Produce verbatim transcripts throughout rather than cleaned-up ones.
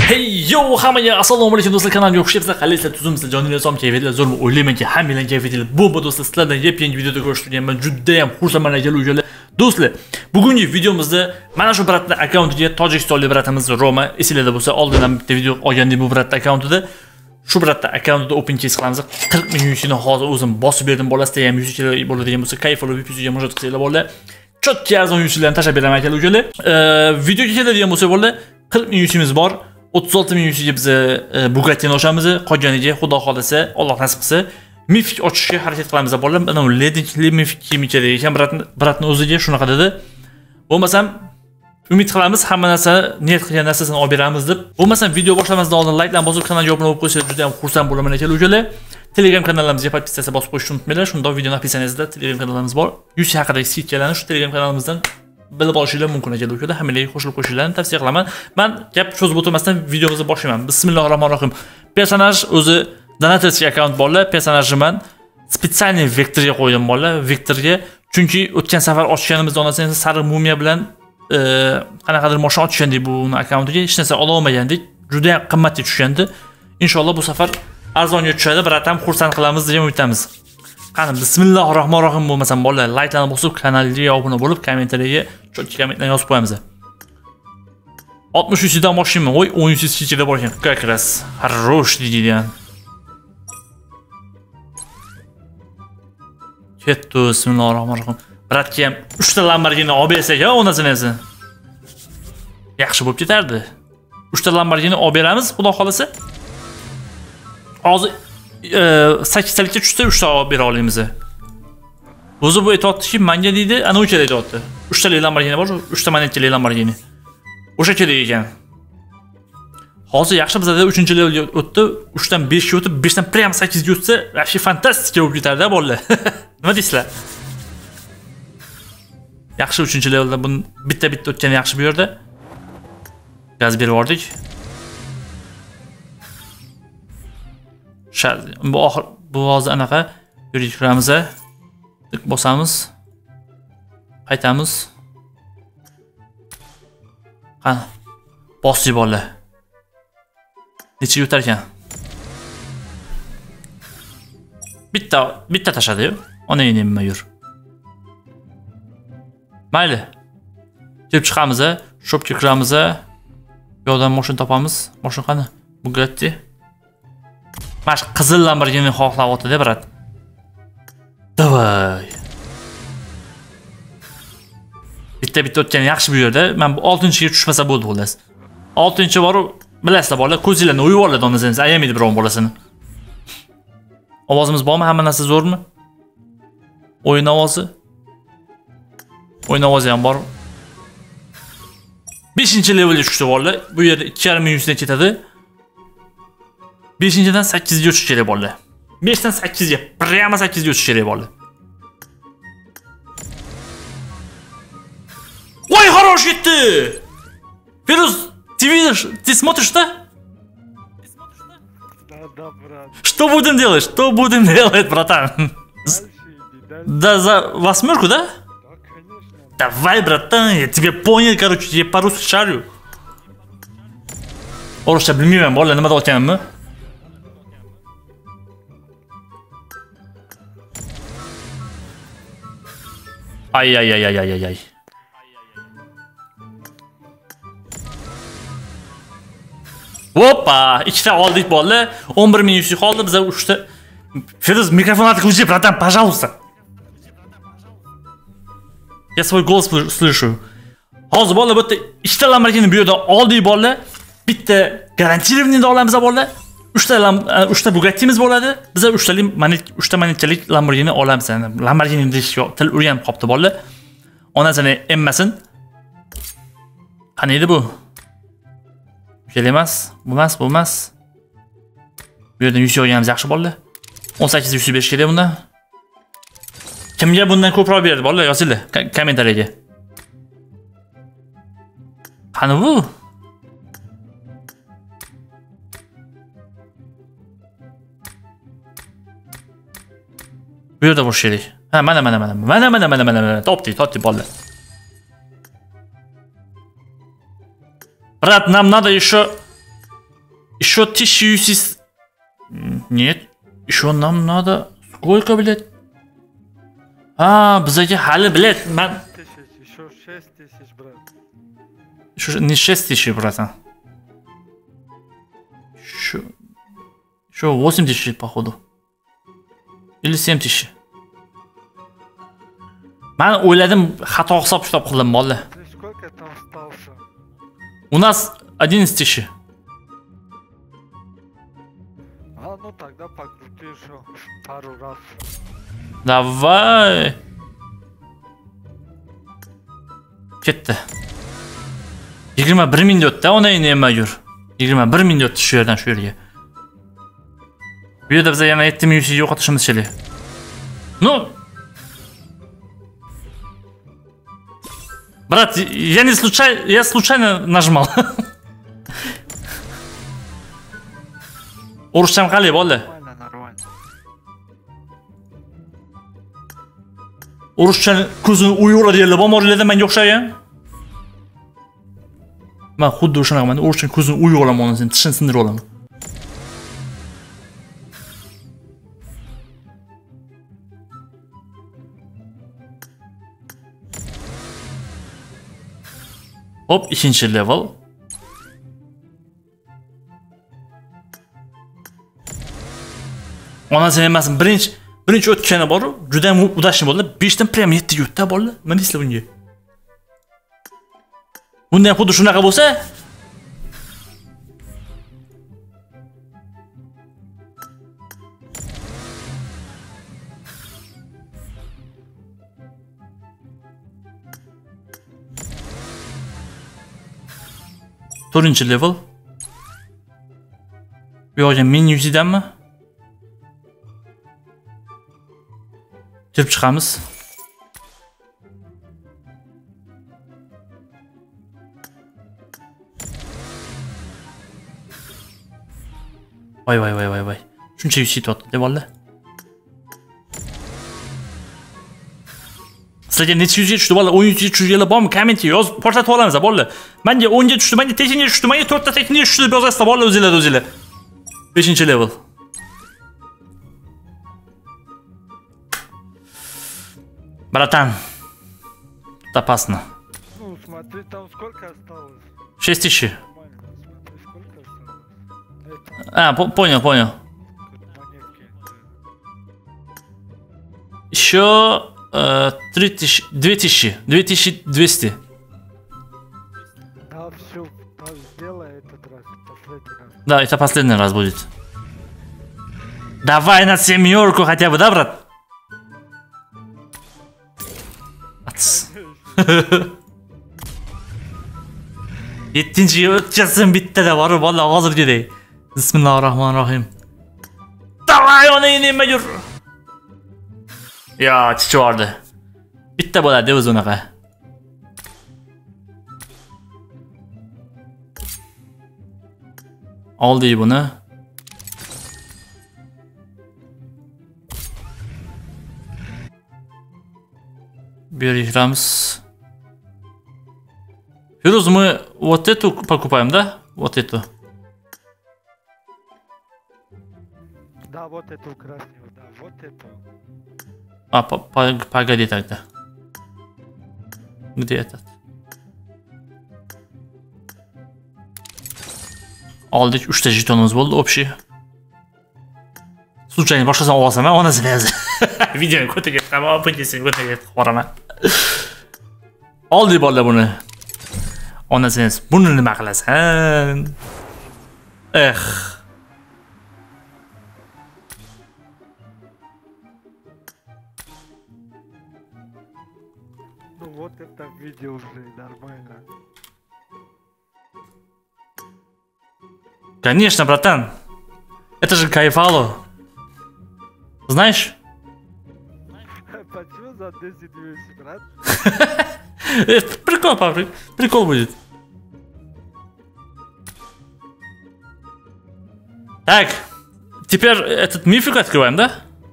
Hey yo hammaga assalomu alaykum do'stlar, kanalimga xush kelibsizlar. Qalaysizlar, tuzimsizlar, joningiz sog', kayfiyatlar zo'rmi? O'ylaymanki hammalar kayfiyatlar bo'ba do'stlar. Sizlardan yangi videoda ko'rishtirganman. Juda ham xursandman akalar. Do'stlar, bugungi videomizda mana shu bratning akkauntiga Tojikistonlik bratimiz Roma, esingizda bo'lsa, oldin ham bitta video olgandik bu bratning akkauntida. Shu bratning akkauntida open case qilamiz. qirq ming yuzini hozir o'zim bosib berdim. Bolasida ham yuz bo'ladigan bo'lsa, kayf olib yuzga murojaat qilsanglar bo'ladi. Chotki arzon yuzlarni tashab beraman akalar. Videoga keladigan bo'lsa bo'ladi, qirq ming yuzimiz bor. o'ttiz olti ming yuzga biz Bugatti'ni ochamiz. Qolganiga Xudo xolasa, Alloh nasib qilsa, Mifik ochishga harakat qilamiz bolalar. Mana bu Ledingli Mifik kimcha degan bratni bratni o'ziga shunaqa dedi. Bo'lmasam umid qilamiz hamma narsa niyat qilgan narsasini olib beramiz deb. Bo'lmasam video boshlamasidan oldin like-dan bosib, kanalga obuna bo'lib qo'ysangiz juda ham xursand bo'laman akalar. Telegram kanalimizga podpisatsiya bosib qo'yishni unutmanglar. Shunda video napisangizda Telegram kanalimiz bor. yuz haqidagi sitkalarni shu Telegram kanalimizdan bilib olishinglar mumkin akalar. Hammalarga qo'shilib qo'shishlarni tavsiya qilaman. Men gap cho'zib o'tirmasdan videomizni boshlayman. Bismillahirrohmanirrohim. Personaj o'zi donatorskiy akkaunt bolalar. Personajni men spetsialniy vektorga qo'ydim bolalar. Vektorga, chunki o'tgan safar ochganimizda onasining sariq mumiya bilan qanaqadir mashina ochgandik bu akkauntiga. Hech narsa ola olmagandik. Juda ham qimmatga tushgandi. Inshaalloh bu safar arzonga tushadi. Biratam xursand qilamiz degan umiddamiz. Qani bismillahirrohmanirrohim bo'lmasam bolalar, like-larni bosib, kanalga obuna bo'lib, kommentariyaga chotki kommentlarni yozib qo'yamiz. oltmish uch dan boshlayman. Voy, o'n uch kichida bor ekan. Как раз. Хорош deydigan. Ketdi, bismillahirrohmanirrohim. Bratga ham uch ta Lamborghini olib bersak, ha, onasini esa. Yaxshi bo'lib ketardi. uch ta Lamborghini olib beramiz, xudo xolasa. Hozir sakkiz talikka tushsa uch ta olib bera olamiz. O'zi bu aytayotdiki, menga deydi, ana o'sha aytayotdi. uch talik Lamborghini bor, uch ta monetkali Lamborghini. O'sha kerak ekan. Hozir yaxshi bizda uchinchi levelga o'tdi, uch dan besh ga o'tib, besh dan prям sakkiz ga o'tsa, yaxshi fantastika bo'lib ketardi bolalar. Nima deysizlar? Yaxshi uchinchi levelda buni bitta-bitta o'tgani yaxshi bu yerda. Gaz berib yubordik. Bu oxir bu hozir anaqa yurib kiramiz, bosamiz. Qaytamiz. Qani. Bosib bolalar. Necha yutar ekan? Bitta, bitta tashadi-yu. Ona nima yur. Mayli. Kelib chiqamiz, shopga kiramiz. Yo'ldan mashina topamiz. Mashina qani? Bugatti. Mash qizil Lamborghini xohlayapti-da, brat. Davay. Bitta-bitta o'tgan yaxshi bu yerda. Men bu oltinchiga tushmasa bo'ldi xolos. oltinchi bor, bilasizlar bolalar, ko'zinglarni o'yib oladi onasangiz, ayamaydi biron bolasini. Ovozimiz bormi? Hamma narsa zo'rmi? O'yin ovozi. O'yin ovozi ham bor. beshinchi levelga tushdi bolalar. Bu yerda ikki yarim ming yuzdan ketadi. beshinchidan sakkizga o'tish kerak bolalar. besh dan sakkizga, prямо sakkizga o'tish kerak bolalar. Ой, хорош ketdi. Firuz, ты видишь? Ты смотришь, да? Да, да, брат. Что будем делать? Что будем делать, братан? Да, за восьмерку, да? Да, конечно. Давай, братан, я тебе понял, короче, я по-русски шарю. Орусcha bilmayman, bolalar nima deyotganimni. Ay ay ay ay ay ay. Hoppa, ikkita oldik bolalar. o'n bir ming yuz qoldi, bizga uch ta. Firuz, mikrofon отключи, братан, пожалуйста. Я свой голос слышу. Hozir bolalar bu yerda ikkita Lamborghini bu yerda oldik bolalar. Bitta garantированный olamiz bolalar. uch ta uch ta Bugatti'miz bo'ladi. Biz uch talik monet uch ta monetkalik Lamborghini olamiz. Lamborghini deyishga til o'rganib qopti bolalar. Onasini emmasin. Qani edi bu? Kerak emas, bu emas, bu emas. Bu yerdan yuz olganimiz yaxshi bolalar. o'n sakkiz yuz besh kerak bundan. Kimga bundan ko'proq berdi bolalar, yozinglar kommentariyaga. Qani bu? Bu yerda bo'lish kerak. Ha, mana mana mana. Mana mana mana mana. Topdik, topdik bolalar. Брат, нам надо еще Еще тысячу сис... Нет. Еще нам надо... Сколько, блядь? А, bizga hali, блядь, man... Еще шесть тысяч, брат. Еще не шесть тысяч, братан. Еще... Еще восемь тысяч, походу. Или семь тысяч. Man o'yladim, xato hisob kitob qildim, bola. Ты сколько там остался? У нас одиннадцать тысяч. А, ну тогда покрути еще пару раз. Давай. Ketdi. yigirma bir ming o'tdi, ona nima yur. yigirma bir ming o'tdi shu yerdan shu yerga. Bu yerda biz yana yetti ming yo'qotishimiz kerak. Ну, брат, я не случайно, я случайно нажимал. Urushcham qalay bola? Нормально, нормально. Urushchan ko'zini uyuradi yerlar, bomorlarda menga o'xshagan. Men xuddi o'shanaman, urushchan ko'zini uyib olaman, onu sen tishini sindirib olaman. Hop, ikkinchi level. Onasi emasmi, birinchi birinchi o'tgani bor, juda ham udashli bo'ldi. besh dan prям yetti ga o'tdi bo'ldi. Nima deysizlar bunga? Bunda ham xuddi shunaqa bo'lsa, to'rtinchi level. Bu yoqda menu izdanmi? Kirib chiqamiz. Voy voy voy voy voy. Shuncha yuz yetyapti, deb oldi. Sizlarga necha yuzga tushdi bola? o'n yuzga tushganlar bormi? Kommentga yozib ko'rsatib olamiz, bola. Menga o'n ga tushdi, menga tekinga tushdi, menga to'rt ta tekinga tushdi deb yozasizlar, bola, o'zinglar o'zinglar. beshinchi level. Братан, опасно. Ну, смотри, там сколько осталось? шесть тысяч. Нормально, смотри, сколько осталось. Это А, по понял, понял. монетки. Еще э, три тысячи, две тысячи, две тысячи двести. Да, все, сделай этот раз, последний раз. Да, это последний раз будет. Давай на семерку хотя бы, да, брат? yettinchiga o'tkazsam bittada bor, bola, hozirgidek. Bismillahirrohmanirrohim. Davay, ona nima yur. Yo, chichivordi. Bitta bo'ladi o'zi unaqa. Oldik buni. Bu yerga kiramiz. Firuz, мы вот эту покупаем, да? Вот эту. Да, вот эту красную, да, вот эту. А, по по погоди тогда. Где этот? Oldik, uchta jetonimiz bo'ldi, общий. Случайно boshqasini olsam, onasi berdi. Videoni ko'taga chiqaman, apakasini ko'taga qoraman. Oldik bolalar buni. Onasi, buni nima qilasan? Eh. Ну вот это видео уже нормально. Конечно, братан. Это же кайфало. Знаешь? Почему за десять двести, брат? Прикол, папа, прикол будет. Так, теперь этот мифик открываем, да?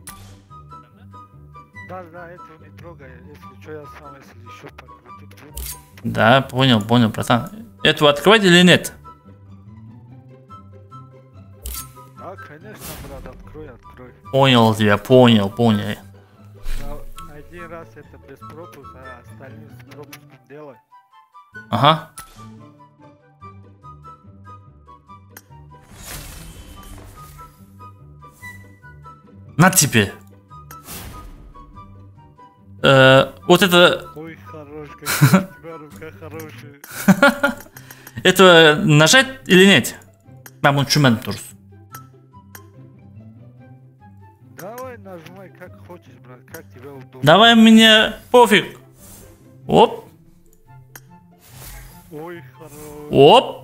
Да, да, этого не трогай, если что, я сам, если еще покрутить буду. Да, понял, понял, братан. Эту открывать или нет? Да, конечно, брат, открой, открой. Понял тебя, понял, понял. Да, один раз это без пропуска, а остальные с пропуском делай. Ага. На тебе. Э, вот это... Ой, хорош, какая у тебя рука хорошая. Это нажать или нет? Ben bunu düşünmedim doğrusu. Давай нажимай как хочешь, брат, как тебе удобно. Давай мне пофиг. Оп, Ой, хорош. оп.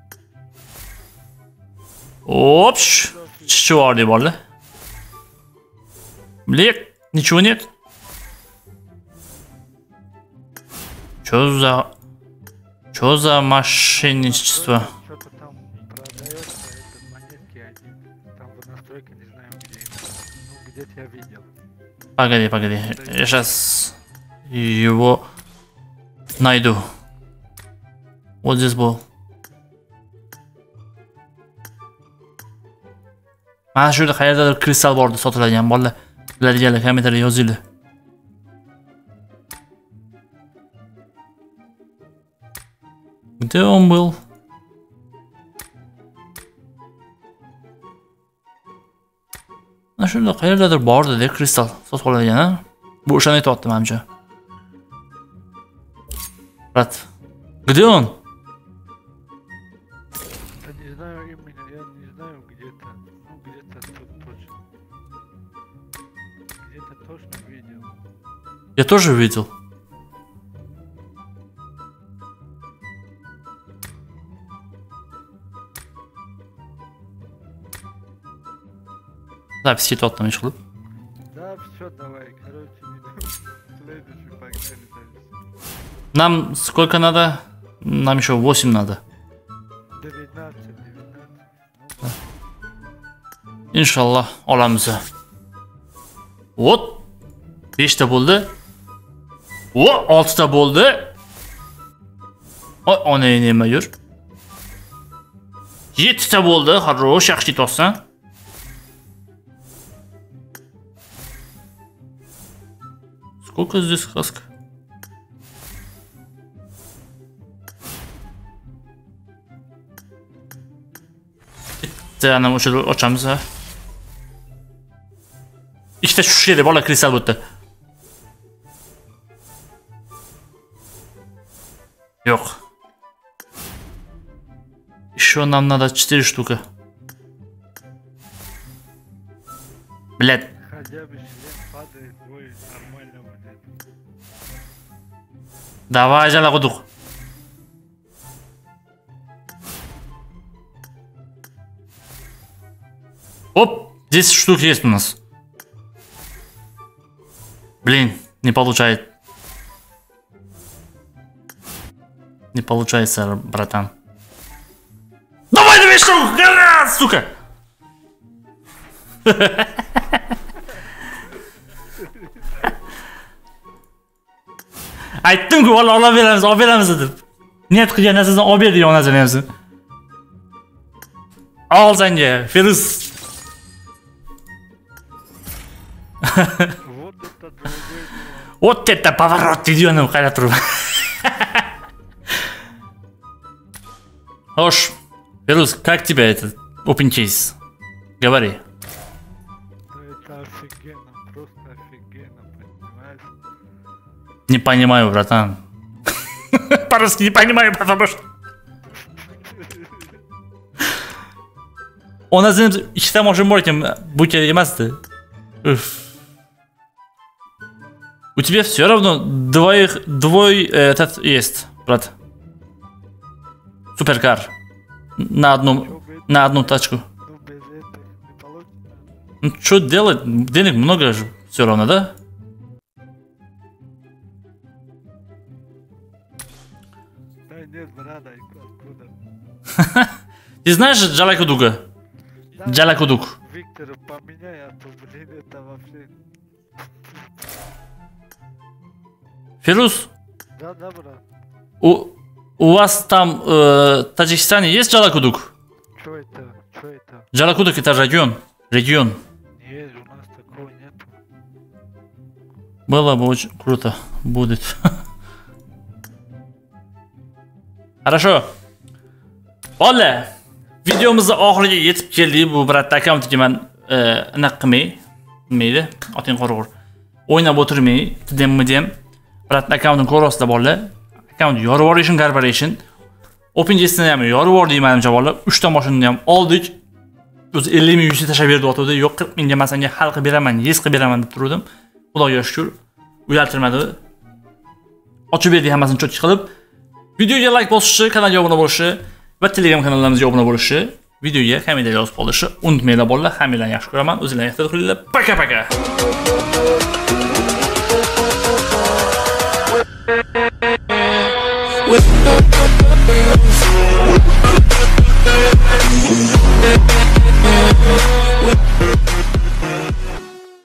Оп. ш- Чего var diye vardı? Блек, ничего нет. Чё за... Чё за мошенничество? Что-то там продается, это монетки один. Там в настройках не знаю где. Ну, где-то я видел. Погоди, погоди. Я сейчас его найду. Вот здесь был. Mana shu yerda qayerdadir kristal bor deb sotiladigan bolalar. Biladiganlar kommentariyga yozinglar. Где он был? Mana shunda qayerdadir bor dedi kristal sotib oladigan, ha? Bu o'shani aytayapti menimcha. Брат, где он? Да не знаю именно, я не знаю где-то. Ну, где-то тут точно. Где-то точно видел. Я тоже видел. Запись кетayotdim ish qilib. Да, все, давай, короче, следующий погнали дальше. Нам сколько надо? Нам еще восемь надо. девятнадцать, девятнадцать. İnşallah olamiz. Вот. besh ta bo'ldi. O, olti ta bo'ldi. Oy, ona nima yur. yetti ta bo'ldi. Хорош, yaxshi ketyapsan. Сколько здесь хаска? Bittani o'sha ochamiz, ha. Ikkita shu yerda bola kristal bo'ldi. Yo'q. Еще нам надо четыре штуки. Блядь. Хотя бы член падает, будет нормально будет. Давай, жала кудук. Оп, десять штук есть у нас. Блин, не получается. Не получается, братан. Давай две штуки, гора, сука! Aytdim-ku, valla olib beramiz, olib beramiz deb. Niyat qilgan narsadan olib ber degan narsani hamsi. Ol senga, Feruz. Вот это другой. Вот это поворот deydi-yu, qayda turib. Xo'sh, Feruz, как тебе этот open case? Говори. Да это офигенно, просто офигенно, понимаешь? Не понимаю, братан. По-русски не понимаю, потому что... У нас ikkita mashina bor ekan, bu kerak emasdi. У тебя все равно двоих, двой этот есть, брат. Суперкар. На одну, на одну тачку. Ну без этого не получится. Ну что делать? Денег много же все равно, да? Да нет, брат, откуда? Ты знаешь Джалакудуга? Да, Джалакудук. Виктора поменяй, а то, блин, это вообще... Фирус, Да, да, брат. у, у вас там э, в Таджикистане есть Джалакудук? Что это? это? Что это? Жалакудок это регион. Регион. Нет, у нас такого нет. Было бы очень круто. Будет. Хорошо. Ola. Videomizni oxiriga yetib keldik. Bu brat akkauntiga men anaqa qilmay, nima oting qorg'ur. O'ynab o'tirmay, tidem-midem brat akkauntini ko'rasizlar bolalar. Akkaunt yorib yuborishim corporation. OpenJS'ni ham yorib yubordik menimcha bolalar. uch ta mashinani ham oldik. O'zi ellik ming yuz tashab berdi o'tdi. Yo'q qirq mingga men senga hal qilib beraman, yes qilib beraman deb turdim. Xudoga shukr. Uyaltirmadi. Ochib berdik hammasini cho'tki qilib. Videoga like bosishi, kanalga obuna bo'lishi va Telegram kanallarimizga obuna bo'lishi, videoga kommentariy yozib qolishi unutmanglar bolalar. Hammalarni yaxshi ko'raman. O'zinglarga ehtiyot qilinglar. Paka paka.